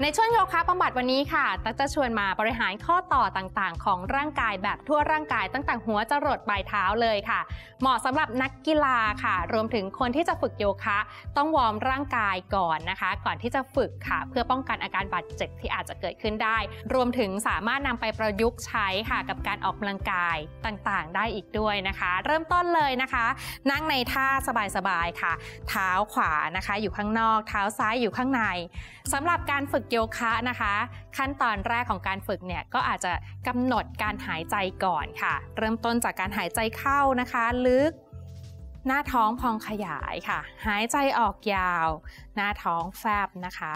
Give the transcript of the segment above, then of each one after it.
ช่วงโยคะบำบัดวันนี้ค่ะตั๊กจะชวนมาบริหารข้อต่อต่างๆของร่างกายแบบทั่วร่างกายตั้งแต่หัวจรดปลายเท้าเลยค่ะเหมาะสำหรับนักกีฬาค่ะรวมถึงคนที่จะฝึกโยคะต้องวอร์มร่างกายก่อนนะคะก่อนที่จะฝึกค่ะเพื่อป้องกันอาการบาดเจ็บที่อาจจะเกิดขึ้นได้รวมถึงสามารถนำไปประยุกต์ใช้ค่ะกับการออกกำลังกายต่างๆได้อีกด้วยนะคะเริ่มต้นเลยนะคะนั่งในท่าสบายๆค่ะเท้าขวานะคะอยู่ข้างนอกเท้าซ้ายอยู่ข้างในสำหรับการฝึกโยคะนะคะขั้นตอนแรกของการฝึกเนี่ยก็อาจจะกำหนดการหายใจก่อนค่ะเริ่มต้นจากการหายใจเข้านะคะลึกหน้าท้องพองขยายค่ะหายใจออกยาวหน้าท้องแฟบนะคะ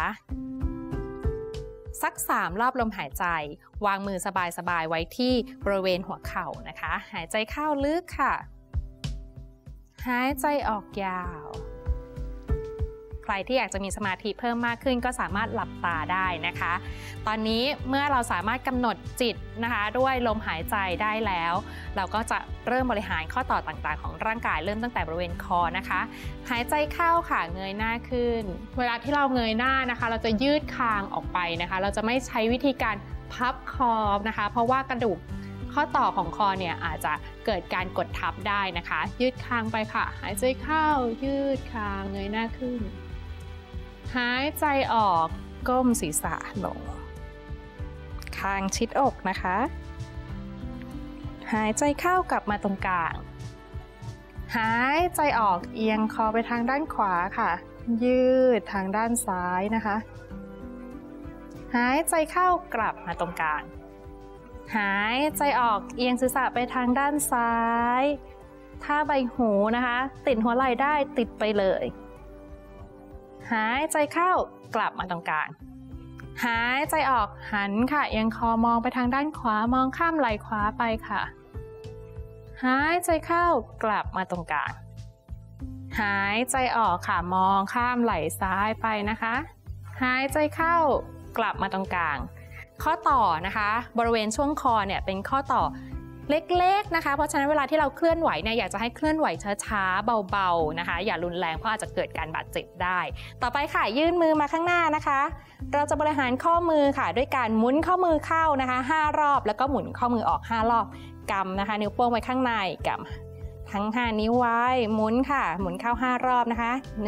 สัก3รอบลมหายใจวางมือสบายๆไว้ที่บริเวณหัวเข่านะคะหายใจเข้าลึกค่ะหายใจออกยาวใครที่อยากจะมีสมาธิเพิ่มมากขึ้นก็สามารถหลับตาได้นะคะตอนนี้เมื่อเราสามารถกำหนดจิตนะคะด้วยลมหายใจได้แล้วเราก็จะเริ่มบริหารข้อต่อต่างๆของร่างกายเริ่มตั้งแต่บริเวณคอนะคะหายใจเข้าค่ะเงยหน้าขึ้นเวลาที่เราเงยหน้านะคะเราจะยืดคางออกไปนะคะเราจะไม่ใช้วิธีการพับคอนะคะเพราะว่ากระดูกข้อต่อของคอเนี่ยอาจจะเกิดการกดทับได้นะคะยืดคางไปค่ะหายใจเข้ายืดคางเงยหน้าขึ้นหายใจออกก้มศีรษะลงคางชิดอกนะคะหายใจเข้ากลับมาตรงกลางหายใจออกเอียงคอไปทางด้านขวาค่ะยืดทางด้านซ้ายนะคะหายใจเข้ากลับมาตรงกลางหายใจออกเอียงศีรษะไปทางด้านซ้ายถ้าใบหูนะคะติดหัวไหล่ได้ติดไปเลยหายใจเข้ากลับมาตรงกลางหายใจออกหันค่ะเอียงคอมองไปทางด้านขวามองข้ามไหล่ขวาไปค่ะหายใจเข้ากลับมาตรงกลางหายใจออกค่ะมองข้ามไหล่ซ้ายไปนะคะหายใจเข้ากลับมาตรงกลางข้อต่อนะคะบริเวณช่วงคอเนี่ยเป็นข้อต่อเล็กๆนะคะเพราะฉะนั้นเวลาที่เราเคลื่อนไหวเนี่ยอยากจะให้เคลื่อนไหวช้าๆเบาๆนะคะอย่ารุนแรงเพราะอาจจะเกิดการบาดเจ็บได้ต่อไปค่ะยื่นมือมาข้างหน้านะคะเราจะบริหารข้อมือค่ะด้วยการหมุนข้อมือเข้านะคะ5รอบแล้วก็หมุนข้อมือออก5รอบกำนะคะนิ้วโป้งไว้ข้างในกำทั้ง5นิ้วไว้หมุนค่ะหมุนเข้า5รอบนะคะ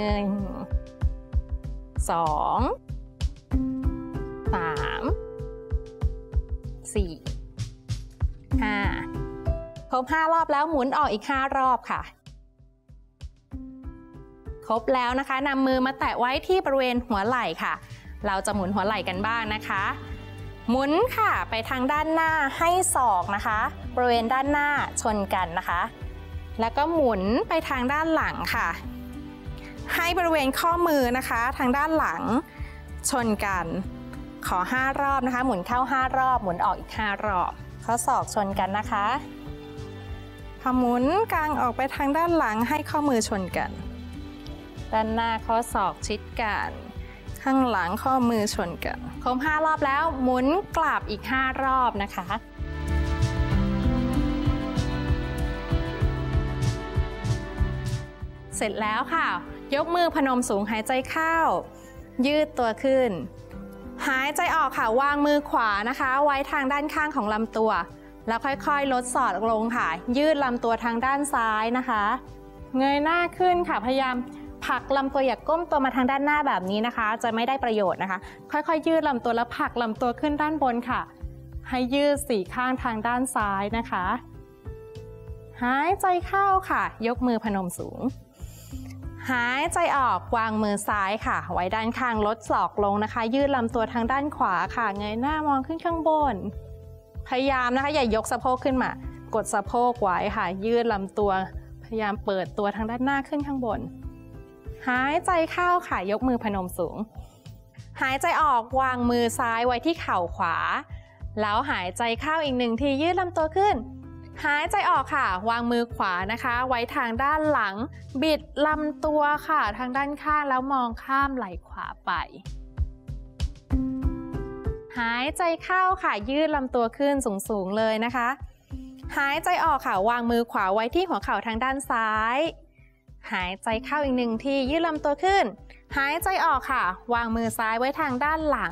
1 2 3 4 5ครบ5รอบแล้วหมุนออกอีก5รอบค่ะครบแล้วนะคะนำมือมาแตะไว้ที่บริเวณหัวไหล่ค่ะเราจะหมุนหัวไหล่กันบ้างนะคะหมุนค่ะไปทางด้านหน้าให้ศอกนะคะบริเวณด้านหน้าชนกันนะคะแล้วก็หมุนไปทางด้านหลังค่ะให้บริเวณข้อมือนะคะทางด้านหลังชนกันขอ5รอบนะคะหมุนเข้า5รอบหมุนออกอีก5รอบข้อศอกชนกันนะคะพอหมุนกางออกไปทางด้านหลังให้ข้อมือชนกันด้านหน้าข้อศอกชิดกันข้างหลังข้อมือชนกันครบ5รอบแล้วหมุนกลับอีก5รอบนะคะเสร็จแล้วค่ะยกมือพนมสูงหายใจเข้ายืดตัวขึ้นหายใจออกค่ะวางมือขวานะคะไว้ทางด้านข้างของลำตัวแล้วค่อยๆลดศอกลงค่ะยืดลำตัวทางด้านซ้ายนะคะเงยหน้าขึ้นค่ะพยายามผลักลำตัวอย่าก้มตัวมาทางด้านหน้าแบบนี้นะคะจะไม่ได้ประโยชน์นะคะค่อยๆยืดลำตัวแล้วผลักลำตัวขึ้นด้านบนค่ะให้ยืด4ข้างทางด้านซ้ายนะคะหายใจเข้าค่ะยกมือพนมสูงหายใจออกวางมือซ้ายค่ะไว้ด้านข้างลดศอกลงนะคะยืดลำตัวทางด้านขวาค่ะเงยหน้ามองขึ้นข้างบนพยายามนะคะอย่ายกสะโพกขึ้นมากดสะโพกไว้ค่ะยืดลำตัวพยายามเปิดตัวทางด้านหน้าขึ้นข้างบนหายใจเข้าค่ะยกมือพนมสูงหายใจออกวางมือซ้ายไว้ที่เข่าขวาแล้วหายใจเข้าอีก1ทียืดลำตัวขึ้นหายใจออกค่ะวางมือขวานะคะไว้ทางด้านหลังบิดลำตัวค่ะทางด้านข้างแล้วมองข้ามไหล่ขวาไปหายใจเข้าค่ะยืดลำตัวขึ้นสูงๆเลยนะคะหายใจออกค่ะวางมือขวาไว้ที่หัวเข่าทางด้านซ้ายหายใจเข้าอีก1ทียืดลำตัวขึ้นหายใจออกค่ะวางมือซ้ายไว้ทางด้านหลัง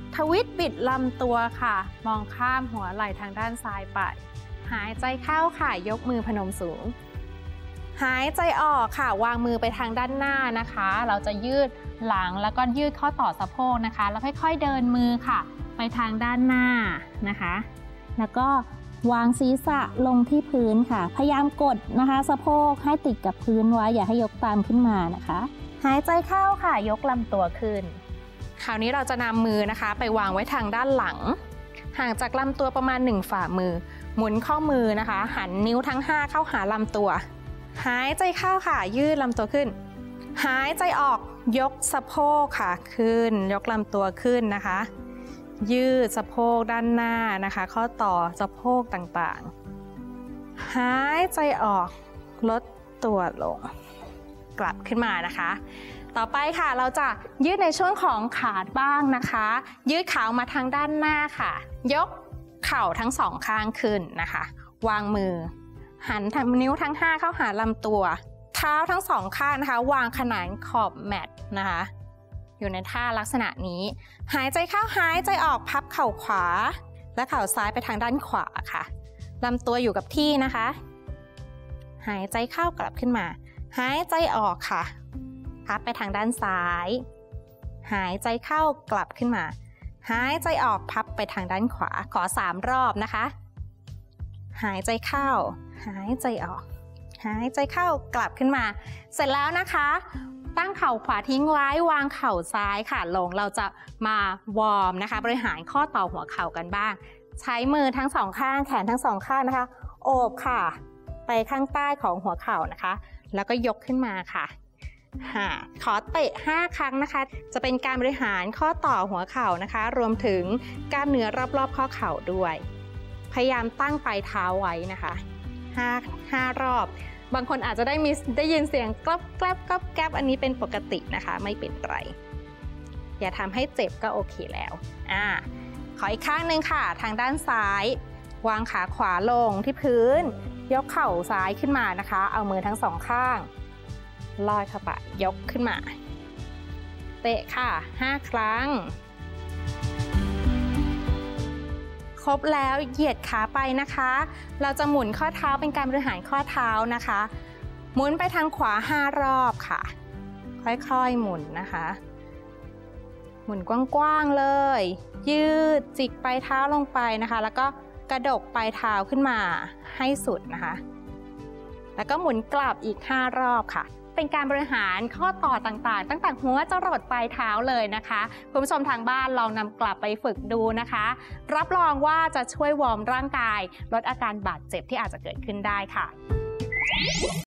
ทวิตบิดลำตัวค่ะมองข้ามหัวไหล่ทางด้านซ้ายไปหายใจเข้าค่ะยกมือพนมสูงหายใจออกค่ะวางมือไปทางด้านหน้านะคะเราจะยืดหลังแล้วก็ยืดข้อต่อสะโพกนะคะแล้วค่อยๆเดินมือค่ะไปทางด้านหน้านะคะแล้วก็วางศีรษะลงที่พื้นค่ะพยายามกดนะคะสะโพกให้ติดกับพื้นไว้อย่าให้ยกตามขึ้นมานะคะหายใจเข้าค่ะยกลำตัวขึ้นคราวนี้เราจะนำมือนะคะไปวางไว้ทางด้านหลังห่างจากลำตัวประมาณ1ฝ่ามือหมุนข้อมือนะคะหันนิ้วทั้ง5เข้าหาลำตัวหายใจเข้าค่ะยืดลำตัวขึ้นหายใจออกยกสะโพกค่ะขึ้นยกลำตัวขึ้นนะคะยืดสะโพกด้านหน้านะคะข้อต่อสะโพกต่างๆหายใจออกลดตัวลงกลับขึ้นมานะคะต่อไปค่ะเราจะยืดในช่วงของขาบ้างนะคะยืดขามาทางด้านหน้าค่ะยกเข่าทั้งสองข้างขึ้นนะคะวางมือหันนิ้วทั้ง5เข้าหาลำตัวเท้าทั้งสองข้างนะคะวางขนานขอบแมตนะคะอยู่ในท่าลักษณะนี้หายใจเข้าหายใจออกพับเข่าขวาและเข่าซ้ายไปทางด้านขวาค่ะลำตัวอยู่กับที่นะคะหายใจเข้ากลับขึ้นมาหายใจออกค่ะพับไปทางด้านซ้ายหายใจเข้ากลับขึ้นมาหายใจออกพับไปทางด้านขวาขอ3รอบนะคะหายใจเข้าหายใจออกหายใจเข้ากลับขึ้นมาเสร็จแล้วนะคะตั้งเข่าขวาทิ้งไว้วางเข่าซ้ายค่ะลงเราจะมาวอร์มนะคะบริหารข้อต่อหัวเข่ากันบ้างใช้มือทั้งสองข้างแขนทั้งสองข้างนะคะโอบค่ะไปข้างใต้ของหัวเข่านะคะแล้วก็ยกขึ้นมาค่ะขอเตะ5ครั้งนะคะจะเป็นการบริหารข้อต่อหัวเข่านะคะรวมถึงกล้ามเนื้อรอบๆข้อเข่าด้วยพยายามตั้งปลายเท้าไว้นะคะ5รอบบางคนอาจจะได้ยินเสียงกรอบแกรบกรอบแกรบอันนี้เป็นปกตินะคะไม่เป็นไรอย่าทำให้เจ็บก็โอเคแล้วขออีกข้างหนึ่งค่ะทางด้านซ้ายวางขาขวาลงที่พื้นยกเข่าซ้ายขึ้นมานะคะเอามือทั้งสองข้างลอยเข้าไปยกขึ้นมาเตะค่ะ5ครั้งครบแล้วเหยียดขาไปนะคะเราจะหมุนข้อเท้าเป็นการบริหารข้อเท้านะคะหมุนไปทางขวา5รอบค่ะค่อยๆหมุนนะคะหมุนกว้างๆเลยยืดจิกปลายเท้าลงไปนะคะแล้วก็กระดกปลายเท้าขึ้นมาให้สุดนะคะแล้วก็หมุนกลับอีก5รอบค่ะเป็นการบริหารข้อต่อต่างๆตั้งแต่หัวจรดปลายเท้าเลยนะคะคุณผู้ชมทางบ้านลองนำกลับไปฝึกดูนะคะรับรองว่าจะช่วยวอร์มร่างกายลดอาการบาดเจ็บที่อาจจะเกิดขึ้นได้ค่ะ